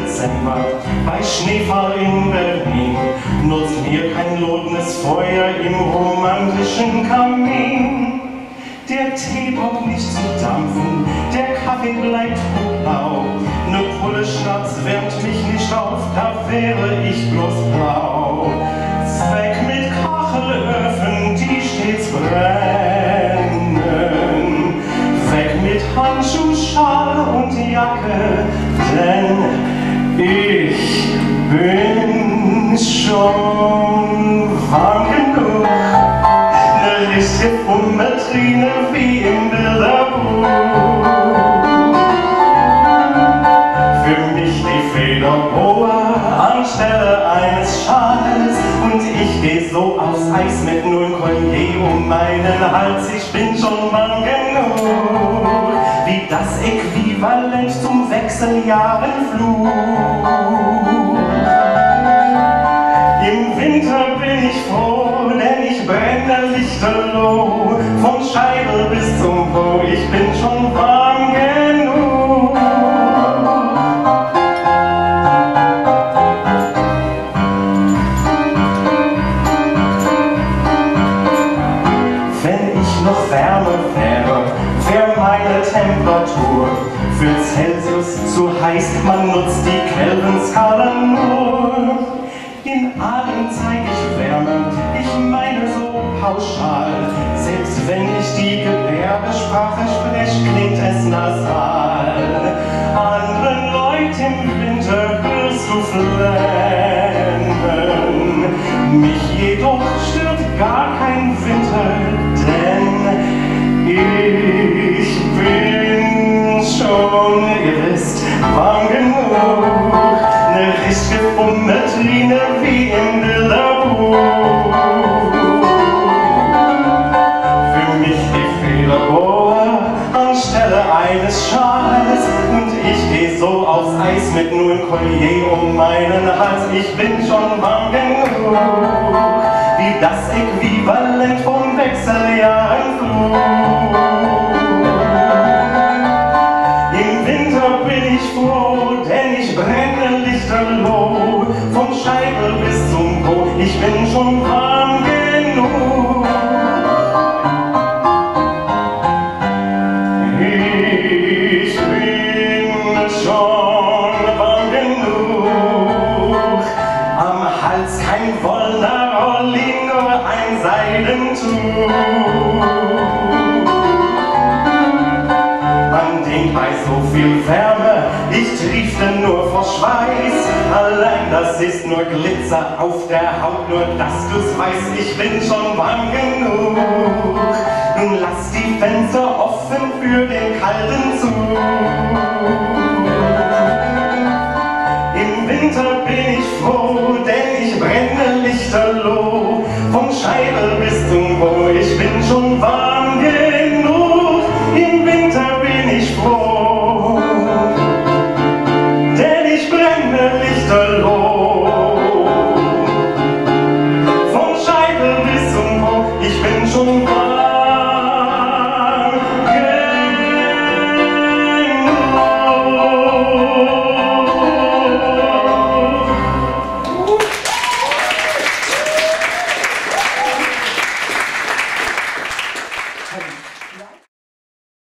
Dezember bei Schneefall in Berlin nutzt mir kein lodendes Feuer im romantischen Kamin. Der Tee braucht nicht zu dampfen, der Kaffee bleibt hochlaut. Ne Pulle Schnaps wärmt mich nicht auf, da wäre ich bloß blau. Weg mit Kachelöfen, die stets brennen. Weg mit Handschuh, Schal und Jacke, denn ich bin schon warm genug. Ne richtige Fummeltrine wie im Bilderbuch. Für mich die Federboa anstelle eines Schals. Und ich geh so aufs Eis mit null Collier um meinen Hals. Ich bin schon warm genug, wie das Äquivalent zum Wechseljahrenflug. Im Winter bin ich froh, denn ich brenne lichterloh. Vom Scheidel bis zum Po, ich bin schon warm genug. Wenn ich noch wärmer wäre, wär meine Temperatur für Celsius zu heiß, man nutzt die Kelvin-Skala nur. In allem zeig ich Wärme, ich meine so pauschal. Selbst wenn ich die Gebärdensprache sprech, klingt es nasal. Anderen Leuten im Winter hörst du flennen. Mich jedoch stört gar kein Winter, denn ich bin schon, ihr wisst, warm genug. Ne richtige Fummeltrine wie im Bilderbuch. Für mich die Federboa anstelle eines Schals. Und ich geh so aufs Eis mit nur ein Collier um meinen Hals. Ich bin schon warm genug, wie das Äquivalent vom Wechseljahrenflug. Im Winter bin ich froh, denn ich brenne lichterloh. Vom Scheitel bis zum Po, ich bin schon warm genug. Ich bin schon warm genug. Am Hals kein Wollner Rolli, nur ein Seidentuch. Man denkt bei so viel Wärme, ich triefte nur vor Schweiß. Allein das ist nur Glitzer auf der Haut, nur dass du's weißt, ich bin schon warm genug. Nun lass die Fenster offen für den kalten Zug. Im Winter bin ich froh, denn ich brenne lichterloh. Vom Scheitel bis zum Po, ich bin schon warm genug. Im Winter bin ich froh, denn ich brenne lichterloh. Vom Scheitel bis zum Po, ich bin schon warm genug.